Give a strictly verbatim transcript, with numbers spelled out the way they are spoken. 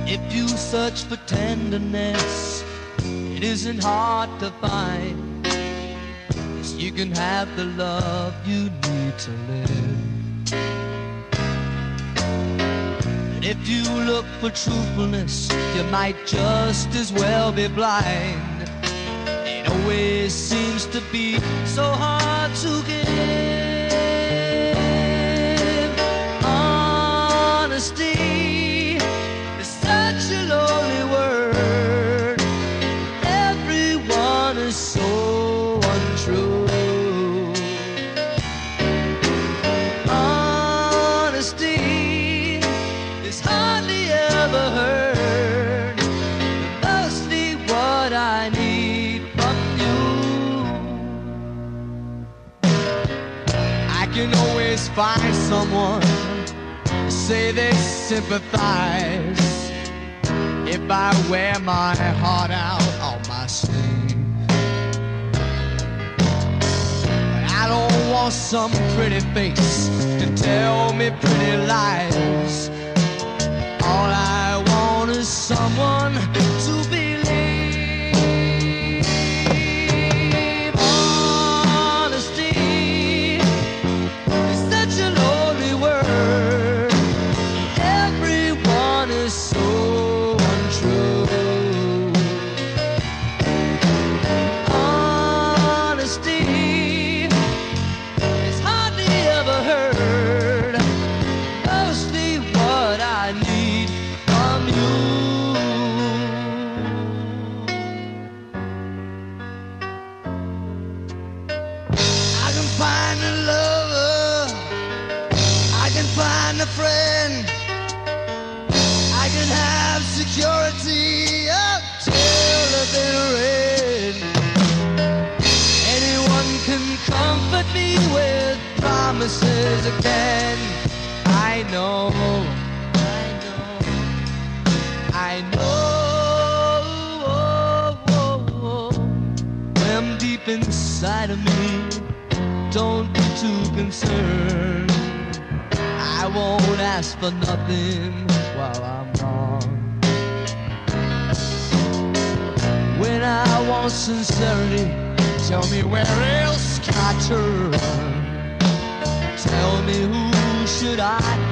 If you search for tenderness, it isn't hard to find. Yes, you can have the love you need to live. And if you look for truthfulness, you might just as well be blind. It always seems to be so hard to give. Honesty is such a lonely word. Everyone is so untrue. Honesty is hardly ever heard. Mostly what I need from you. I can always find someone to say they sympathize if I wear my heart out on my sleeve. But I don't want some pretty face to tell me pretty lies. All I want is someone to believe. Honesty is such a lonely word. Everyone is so untrue. Honesty is hardly ever heard. Mostly what I need from you. I can find a lover, I can find a friend, I can have security up till the bitter end. Anyone can comfort me with promises again. I know, I know, I know. I'm deep inside of me. Don't be too concerned. I won't ask for nothing while I'm gone. When I want sincerity, tell me where else can I turn? Tell me who should I